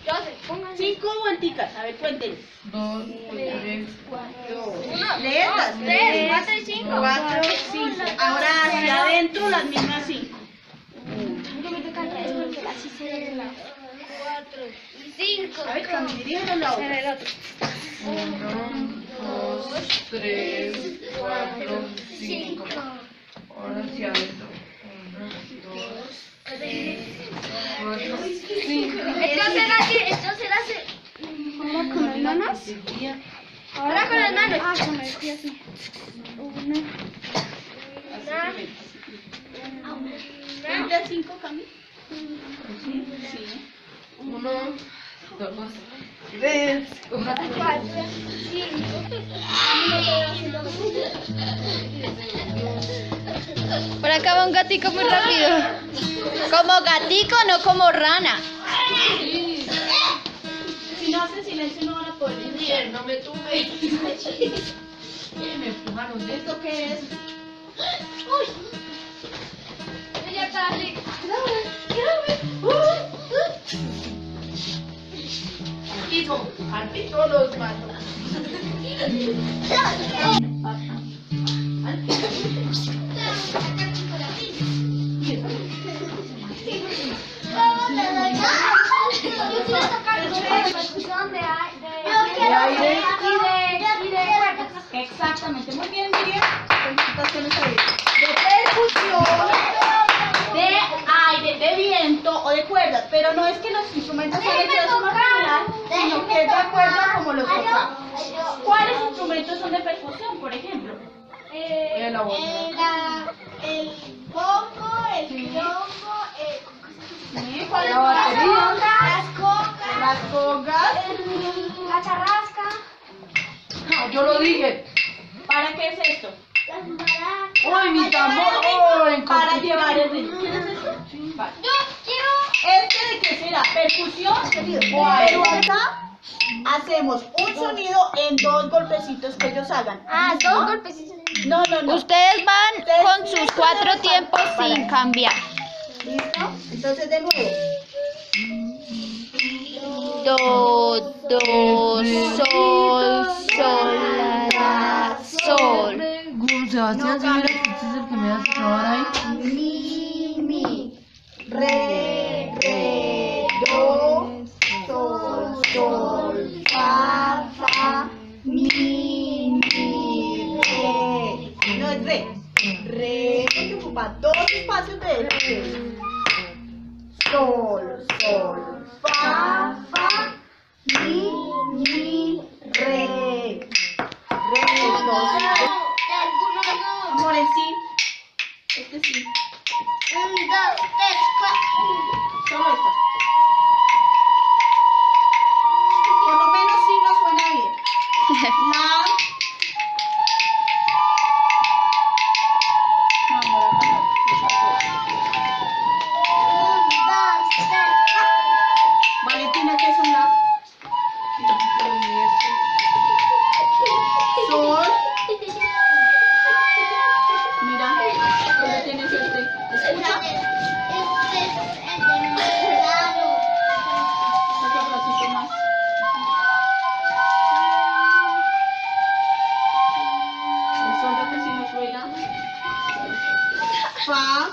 5 vuelticas, a ver, cuéntenme. 2, 3, Letras. 3, 4 y 5. 4, 5. Ahora hacia adentro las mismas 5. Así se ve la 4 y 5. A ver, Camila, díganos la otra. 1, 2, 3, 4, 5. Ahora hacia adentro. 1, 2, 3, 4, 5. Entonces hace. ¿Ahora con las manos? Ahora con las manos. Ah, con el pie así. ¿Cuenta 5, Camila? Sí. 1, 2, 3, 4, 5. Por acá va un gatico muy rápido. Como gatico, no como rana. Si no hace silencio no van a poder decir. no me tuve. Me empujaron de esto. ¿Esto qué es? Ya tarde. Piso, al piso los mato. Exactamente, muy bien, Miriam. Felicitaciones a ella. De percusión, de aire, de viento o de cuerdas. Pero no es que los instrumentos sean hechos de esa manera, sino que es de acuerdo a como los tocamos. ¿Cuáles instrumentos son de percusión, por ejemplo? El bongo, el piropo, ¿cuál La batería. Las congas. La charrasca. No, yo lo dije. ¿Para qué es esto? Las maracas. ¡Uy, mi tambor! ¡Uy, Para llevar el ritmo. ¿Quieres esto? Vale. Yo quiero. ¿Este de qué será? ¿Percusión? Pero acá hacemos un sonido en 2 golpecitos que ellos hagan. Dos golpecitos. No. Ustedes van con sus 4 tiempos sin cambiar. ¿Listo? Entonces de nuevo. Do, sol, sol, la, sol. Sebastián, si mira que usted es el que me hace trabajar ahí. Mi, re, do, sol, fa, mi, re. No es re. Re, porque ocupa 2 espacios de re. Sol, fa, mi, re. Amor, en sí. Este sí. 1, 2, 3, 4. Solo esto. Por lo menos sí nos suena bien. La. No, amor, acá no. Valentina, ¿qué es un la? Sol. Mira, ¿dónde tienes este? ¿Escucha? Otro bracito más. El sol que si nos suena. Fa.